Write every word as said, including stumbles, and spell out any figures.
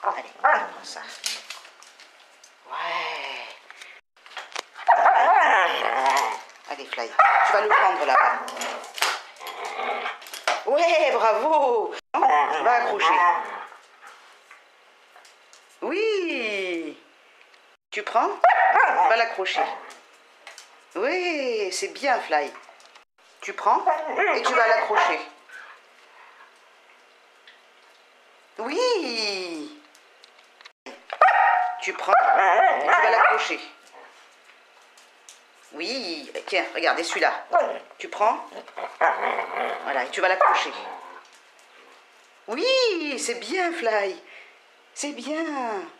Allez, prends ça. Ouais. Allez, Fly, tu vas le prendre là-bas. Ouais, bravo. Va accrocher. Oui. Tu prends? Va l'accrocher. Oui, c'est bien, Fly. Tu prends et tu vas l'accrocher. Oui. Tu prends et tu vas l'accrocher. Oui. Tiens, regardez celui-là. Tu prends. Voilà, et tu vas l'accrocher. Oui, c'est bien, Fly. C'est bien.